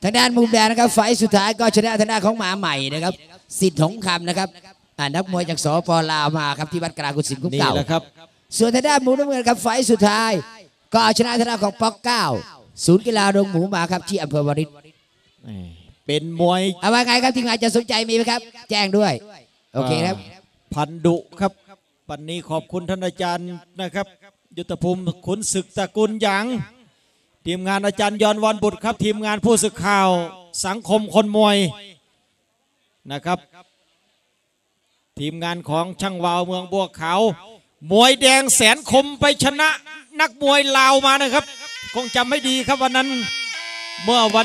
ทางด้านมุมแดงนะครับไฟสุดท้ายก็ชนะทางด้านของหมาใหม่นะครับสิทธิ์หงคำนะครับนักมวยจากสปลาวมาครับที่วัดกลางกุศิมคุ้มเก่าส่วนทางด้านมุมน้ำเงินครับไฟสุดท้ายก็ชนะทางด้านของป๊อกเก้าศูนย์กีฬาดงหมูมาครับที่อำเภอวาริศเป็นมวยเอาว่าไงครับทีมงานจะสนใจมีไหมครับแจ้งด้วยโอเคครับพันดุครับวันนี้ขอบคุณท่านอาจารย์นะครับยุทธภูมิขุนศึกตระกูลหยางทีมงานอาจารย์ยอนวอนบุตรครับทีมงานผู้สื่อข่าวสังคมคนมวยนะครับทีมงานของช่างวาวเมืองบัวขาวมวยแดงแสนคมไปชนะนักมวยลาวมานะครับคงจำไม่ดีครับวันนั้นเมื่อวัน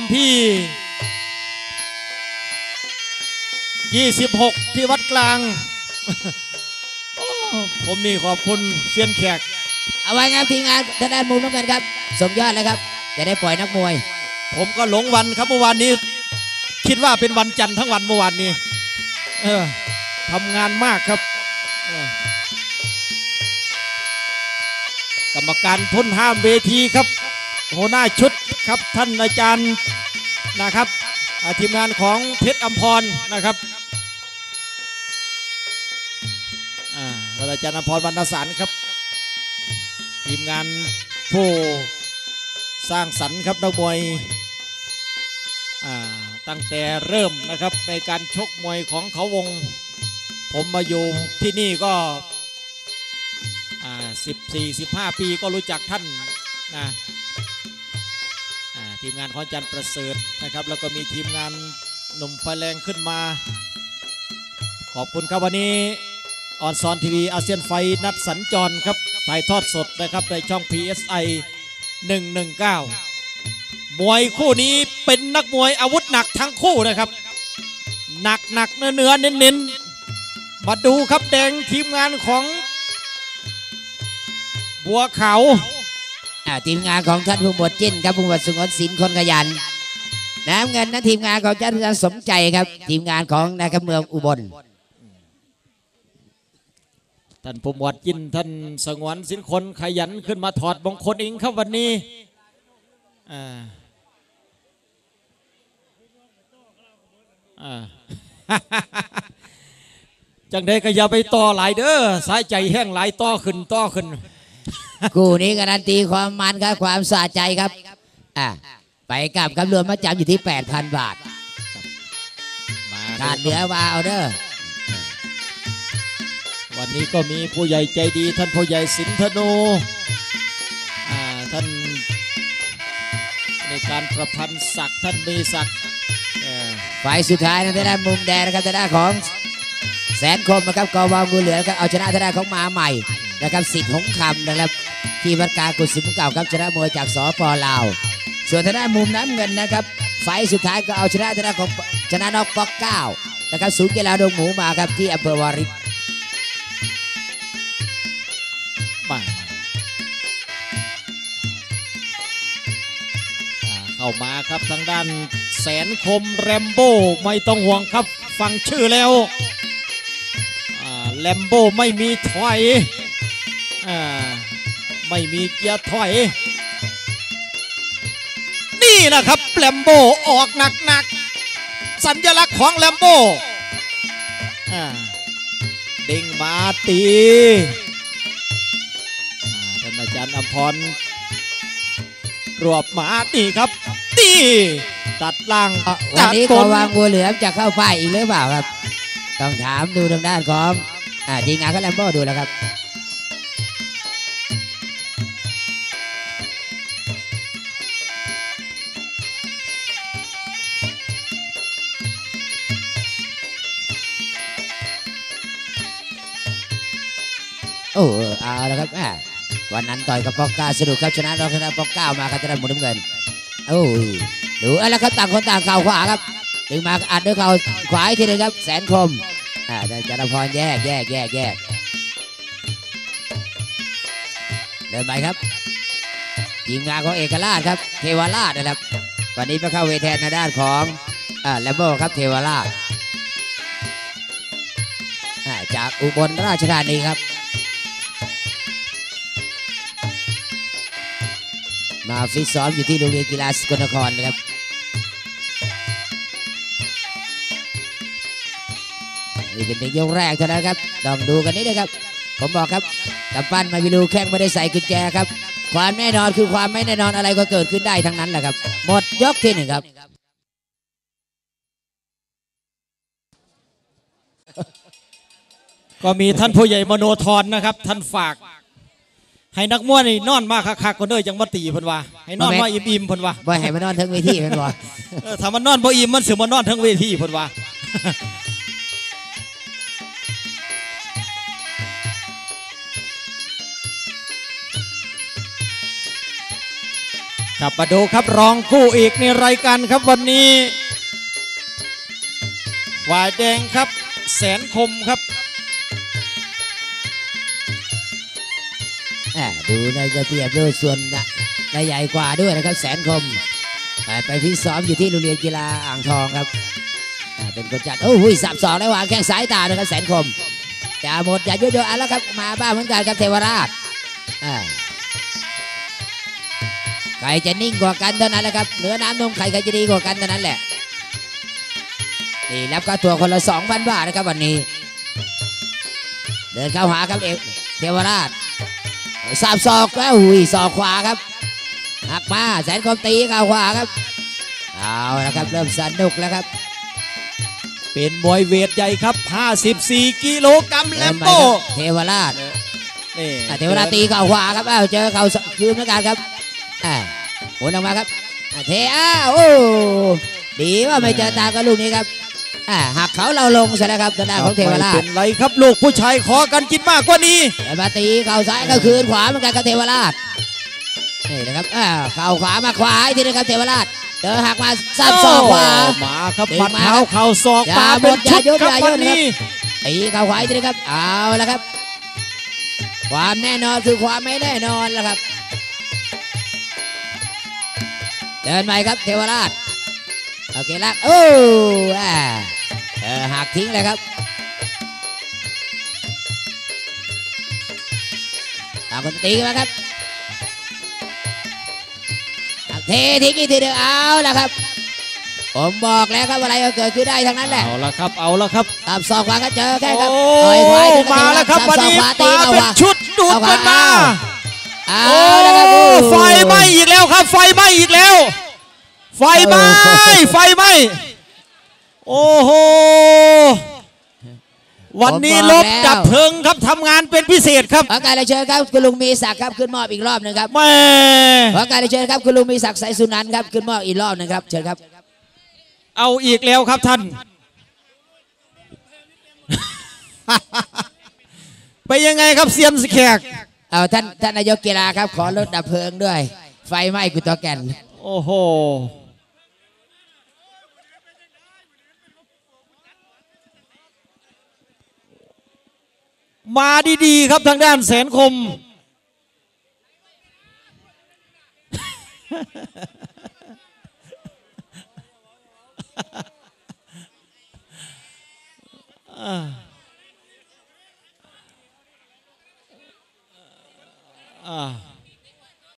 ที่26ที่วัดกลางผมนี่ขอบคุณเซียนแขกเอาไว้ครับทีมงานทางด้านมุมน้ำเงินครับส่งยอดเลยครับจะได้ปล่อยนักมวยผมก็หลงวันครับเมื่อวานนี้คิดว่าเป็นวันจันทร์ทั้งวันเมื่อวานนี้ทำงานมากครับกรรมการพ้นห้ามเวทีครับหัวหน้าชุดครับท่านอาจารย์นะครับทีมงานของเพชรอัมพรนะครับอาจารย์อัมพรวรรณสารครับทีมงานผู้สร้างสรรค์ครับนักมวยตั้งแต่เริ่มนะครับในการชกมวยของเขาวงผมมาอยู่ที่นี่ก็14-15 ปีก็รู้จักท่านนะทีมงานของอาจารย์ประเสริฐนะครับแล้วก็มีทีมงานหนุ่มไฟแรงขึ้นมาขอบคุณครับวันนี้ออนซอนทีวีอาเซียนไฟนัดสัญจรครับถ่ายทอดสดนะครับในช่อง PSI 119มวยคู่นี้เป็นนักมวยอาวุธหนักทั้งคู่นะครับหนักเนื้อเน้นมาดูครับแดงทีมงานของบัวขาวทีมงานของท่านผู้หมวดจิ้นครับผู้หมวดสุงวนศิลป์คนขยันน้ำเงินนะทีมงานของท่านสมใจครับทีมงานของนายกเมืองอุบลท่านผู้หมวดจิ้นท่านสงวนศิลป์คนขยันขึ้นมาถอดมงคลเองครับวันนี้จังได้ก็อย่าไปต่อหลายเด้อสายใจแห้งหลายต่อขึ้นคู่นี้การันตีความมันครับความสะใจครับไปกับรวมมาจำอยู่ที่ 8,000 บาทขาดเหลือว่าเอาเด้อวันนี้ก็มีผู้ใหญ่ใจดีท่านผู้ใหญ่สินธนูท่านในการประพันธ์ศักดิ์ท่านมีศักดิ์ฝ่ายสุดท้ายทางด้านมุมแดงนะครับทางด้านของแสนคมนะครับกวางงูเหลือครับเอาชนะทางด้านของมาใหม่นะครับสิทธิ์หงคำนะครับที่วัดกลางกุศิมเก่าครับชนะมวยจากสปลาวส่วนทางด้านมุมน้ำเงินนะครับฝ่ายสุดท้ายก็เอาชนะทางด้านของชนะนอกป๊อกเก้านะครับศูนย์กีฬาดงหมูมาครับที่อำเภอวาริศเข้ามาครับทางด้านแสนคมแรมโบ้ไม่ต้องห่วงครับฟังชื่อแล้วแรมโบ้ไม่มีถอยไม่มีเกียร์ถอยนี่นะครับแรมโบ้ออกหนักสัญลักษณ์ของแรมโบ้เด้งมาตีท่านอาจารย์อัมพรรวบมาตีครับตีตัดล่างวันนี้กวางงูเหลือมจะเข้าฝ่ายอีกหรือเปล่าครับต้องถามดูทางด้านของทีมงานเขาแรมโบ้ดูแล้วครับเอาละครับวันนั้นต่อยกับป๊อกเก้าสนุกครับชนะเราชนะป๊อกเก้ามาครับจะได้หมดน้ำเงินดูอะไรครับต่างคนต่างเข่าขวาครับถึงมาอัดด้วยเข่าขวาทีนึงครับแสนคมจารพรแยกเดินไปครับทีมงานของเอกราชครับเทวราชนะครับวันนี้มาเข้าเวทีในด้านของแลมโบ้ครับเทวราชจากอุบลราชธานีครับมาฟิตซ้อมอยู่ที่โรงเรียนกีฬาสกลนครนะครับนี่เป็นเพียงยกแรกเท่านั้นครับต้องดูกันนิดนะครับผมบอกครับกับปั้นมาวิลูแข้งไม่ได้ใส่กุญแจครับความแน่นอนคือความไม่แน่นอนอะไรก็เกิดขึ้นได้ทั้งนั้นแหละครับหมดยกที่หนึ่งครับก็มีท่านผู้ใหญ่มโนธรนะครับท่านฝากให้นักมวยนี่นอนมาคักๆคนเด้อจังมาตีเพิ่นว่าให้นอนมาอิ่มๆเพิ่นว่าบ่ให้มานอนทั้งเวทีเพิ่นว่าถ้ามันนอนบ่อิ่มมันสิมานอนทั้งเวทีเพิ่นว่าครับมาดูครับรองคู่อีกในรายการครับวันนี้ฝ่ายแดงครับแสนคมครับดูในจะเปรียบด้วยส่วนใหญ่กว่าด้วยนะครับแสนคมไปฟิตซ้อมอยู่ที่โรงเรียนกีฬาอ่างทองครับเป็นคนจัดโอ้โหสับสองแล้ววางแข้งสายตานะครับแสนคมจะหมดอย่าเยอะๆแล้วครับมาบ้าเหมือนกันครับเทวราชใครจะนิ่งกว่ากันเท่านั้นแหละครับเนื้อน้ำนมไข่ใครจะดีกว่ากันเท่านั้นแหละนี่รับค่าตัวคนละ 2,000 บาทนะครับวันนี้เดินเข้าหาครับเอกเทวราชสับศอกแล้วหุยศอกขวาครับหักมาแสนคมตีเข้าขวาครับเอาละครับเริ่มสนุกแล้วครับเป็นมวยเวทใหญ่ครับ54กิโลกรัมแลมโบ้เทวราชเทวราชตีเข้าขวาครับเจอเข้าคืนเหมือนกันครับหมุนออกมาครับเทโอ้ดีว่าไม่เจอตากับลูกนี้ครับหักเขาเราลงซะแล้วครับทางด้านของเทวราชเป็นไรครับลูกผู้ชายขอกันกินมากกว่านี้มาตีเข่าซ้ายก็คืนขวาเหมือนกันกับเทวราชนี่นะครับเข่าขวามาขวาอีกทีนะครับเทวราชเจอหักมาซับศอกขวามาครับปัดเท้าเข่าศอกมาเป็นชุดครับวันนี้ตีเข่าขวาอีกทีนะครับเอาละครับความแน่นอนคือความไม่แน่นอนแล้วครับเดินใหม่ครับเทวราชโอเคลักโอ้หักทิ้งเลยครับเอาคนตีมาครับหักเททิ้งอีกทีเดียวเอาละครับผมบอกแล้วครับอะไรก็เกิดขึ้นได้ทั้งนั้นแหละเอาละครับเอาละครับตามศอกขวาก็เจอแค่ครับมาแล้วครับวันนี้มาเป็นชุดดูดกันมาเอาละครับไฟไหม้อีกแล้วครับไฟไหม้อีกแล้วไฟไหม้ไฟไหม้โอ้โหวันนี้รถดับเพลิงครับทำงานเป็นพิเศษครับขอการเชิญครับคุณลุงมีศักดิ์ครับขึ้นมอบอีกรอบหนึ่งครับแม่ขอการเชิญครับคุณลุงมีศักดิ์สายสุนันท์ครับขึ้นมอบอีกรอบหนึ่งครับเชิญครับเอาอีกแล้วครับท่านไปยังไงครับเซียนสแขกเอาท่านนายกกีฬาครับขอรถดับเพลิงด้วยไฟไหม้กุตอแก่นโอ้โหมาดีๆครับทางด้านแสนคม